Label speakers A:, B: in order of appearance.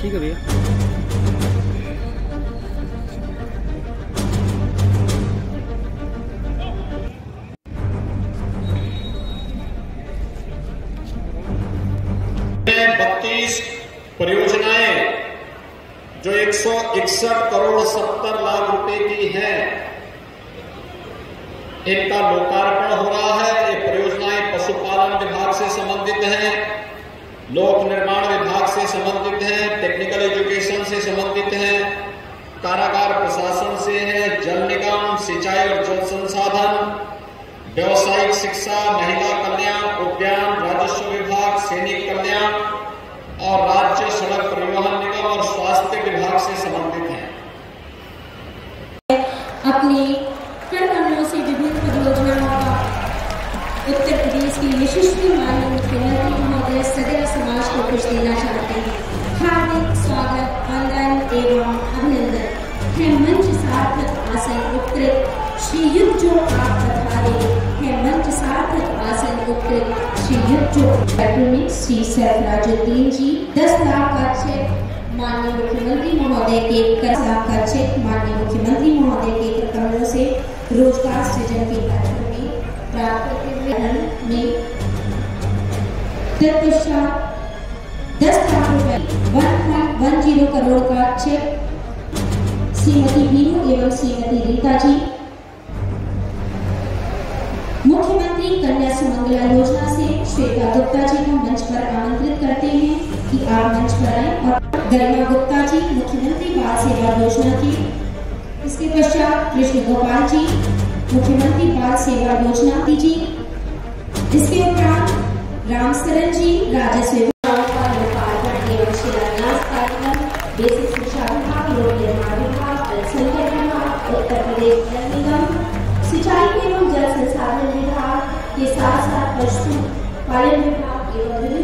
A: ठीक है भैया।
B: परियोजनाएं जो 161 करोड़ 70 लाख रुपए की है, इनका लोकार्पण हो रहा है। ये परियोजनाएं पशुपालन विभाग से संबंधित हैं, लोक निर्माण विभाग से संबंधित हैं, टेक्निकल एजुकेशन से संबंधित हैं, कारागार प्रशासन से है, जल निगम, सिंचाई और जल संसाधन, व्यावसायिक शिक्षा, महिला कल्याण, उद्यान, राजस्व विभाग, सैनिक कल्याण और राज्य सड़क परिवहन निगम और स्वास्थ्य विभाग से संबंधित हैं।
C: अपने कर कमलों से विभिन्न परियोजनाओं का उत्तर प्रदेश के यशस्वी माननीय मुख्यमंत्री महोदय सदैव समाज को कुछ देना चाहते हैं। हार्दिक स्वागत, वंदन एवं अभिनंदन है। मंच सार्थक आसन उपकृत श्री युग जो आप पधारे है। मंच सार्थक आसन उपकृत श्री युग जो श्री सरफराजुद्दीन जी 10 लाख का चेक माननीय मुख्यमंत्री महोदय के 10 लाख का चेक माननीय मुख्यमंत्री महोदय के कर कमलों से रोजगार सृजन के कार्यक्रम में प्राप्त करते हुए तत्पश्चात 10 लाख रुपए 1.10 करोड़ का चेक श्रीमती बीनू एवं श्रीमती रीता जी मुख्यमंत्री कन्या सुमंगला योजना से श्वेता गुप्ता जी को मंच पर आमंत्रित करते हैं कि आप मंच पर आए। और गरिमा गुप्ता जी मुख्यमंत्री बाल सेवा योजना की। इसके पश्चात कृष्ण गोपाल जी मुख्यमंत्री बाल सेवा योजना जी। इसके उपरांत रामचरण जी राजस्व विभाग का लोकार्पण एवं शिलान्यास कार्यक्रम, बेसिक शिक्षा विभाग, लोक निर्माण विभाग, अल्पसंख्यक विभाग, उत्तर प्रदेश जल निगम, सिंचाई एवं जल संसाधन विभाग के साथ साथ पशु पालन विभाग एवं